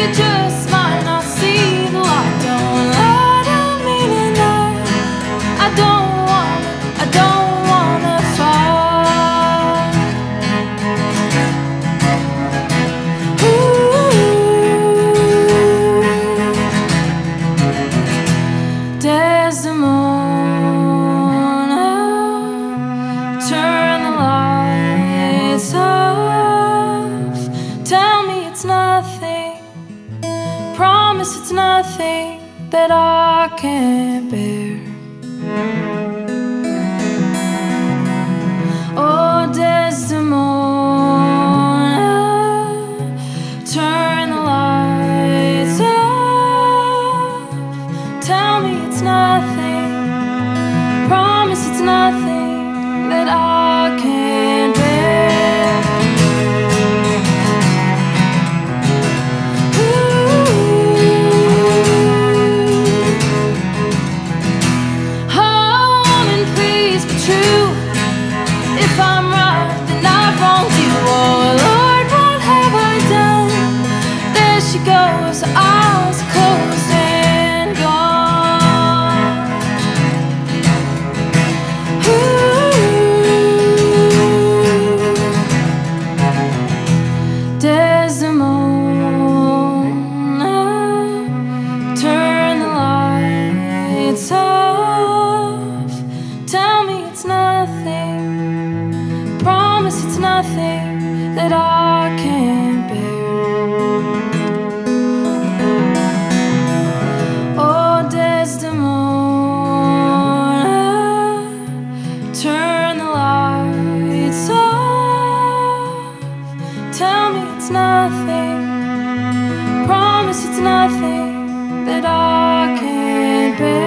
just might not see the light. Don't lie to me tonight. I don't wanna fight. Ooh, Desdemona, turn the lights off. Tell me it's nothing. Promise it's nothing that I can't bear. Oh, Desdemona, turn the lights off. Tell me it's nothing. Promise it's nothing that I can't bear. Goes, eyes closed and gone. Ooh, Desdemona, turn the lights off. Tell me it's nothing. Promise it's nothing that I can't bear. Tell me it's nothing. Promise it's nothing that I can't bear.